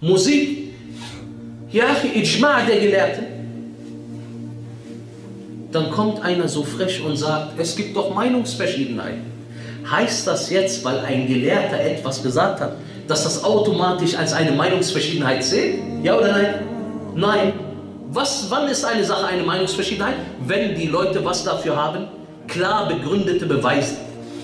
Musik, ja, Ijma' der Gelehrten. Dann kommt einer so frech und sagt, es gibt doch Meinungsverschiedenheiten. Heißt das jetzt, weil ein Gelehrter etwas gesagt hat, dass das automatisch als eine Meinungsverschiedenheit zählt? Ja oder nein? Nein. Wann ist eine Sache eine Meinungsverschiedenheit? Wenn die Leute was dafür haben, klar begründete Beweise.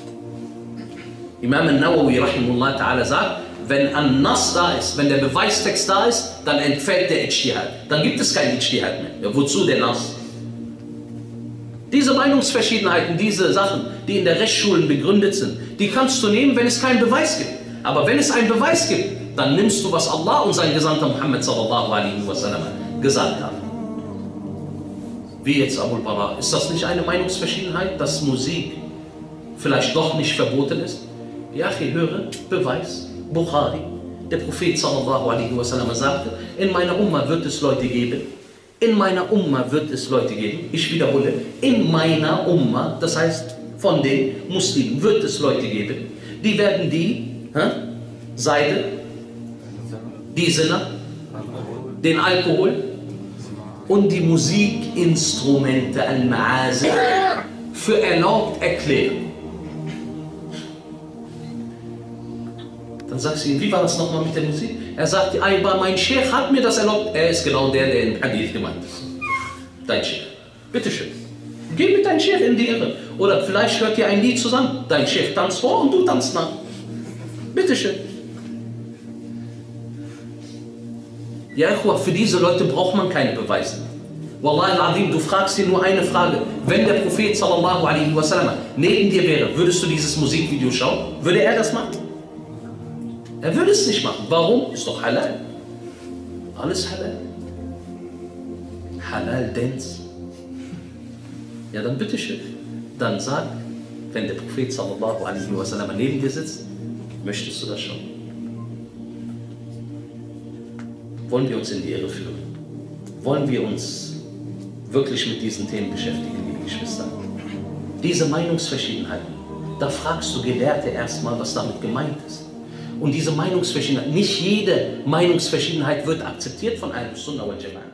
Imam al-Nawawi rahimahullah ta'ala sagt, wenn ein Nas da ist, wenn der Beweistext da ist, dann entfällt der Ijtihad. Dann gibt es kein Ijtihad mehr. Ja, wozu der Nas? Diese Meinungsverschiedenheiten, diese Sachen, die in der Rechtsschulen begründet sind, die kannst du nehmen, wenn es keinen Beweis gibt. Aber wenn es einen Beweis gibt, dann nimmst du, was Allah und sein Gesandter Muhammad sallallahu alaihi wasallam gesagt haben. Wie jetzt Abu al-Bara? Ist das nicht eine Meinungsverschiedenheit, dass Musik vielleicht doch nicht verboten ist? Ja, ich höre, Beweis. Bukhari, der Prophet sallallahu alaihi wasallam sagte, in meiner Umma wird es Leute geben, in meiner Umma wird es Leute geben, ich wiederhole, in meiner Umma, das heißt von den Muslimen wird es Leute geben, die werden die Seide, die Sinner, den Alkohol und die Musikinstrumente, Al-Ma'azif, für erlaubt erklären. Dann sagst du ihm, wie war das nochmal mit der Musik? Er sagt, mein Sheikh hat mir das erlaubt. Er ist genau der im Hadith gemeint ist. Dein Sheikh. Bitteschön. Geh mit deinem Sheikh in die Irre. Oder vielleicht hört ihr ein Lied zusammen. Dein Sheikh tanzt vor und du tanzt nach. Bitteschön. Ja, für diese Leute braucht man keine Beweise. Wallahi al-Azim, du fragst dir nur eine Frage. Wenn der Prophet sallallahu alaihi wasallam neben dir wäre, würdest du dieses Musikvideo schauen? Würde er das machen? Er würde es nicht machen. Warum? Ist doch halal. Alles halal. Halal Dance. Ja, dann bitteschön. Dann sag, wenn der Prophet sallallahu alaihi wasallam neben dir sitzt, möchtest du das schon? Wollen wir uns in die Irre führen? Wollen wir uns wirklich mit diesen Themen beschäftigen, liebe Geschwister? Diese Meinungsverschiedenheiten, da fragst du Gelehrte erstmal, was damit gemeint ist. Und diese Meinungsverschiedenheit, nicht jede Meinungsverschiedenheit wird akzeptiert von einem Sunnah wal Jama'a.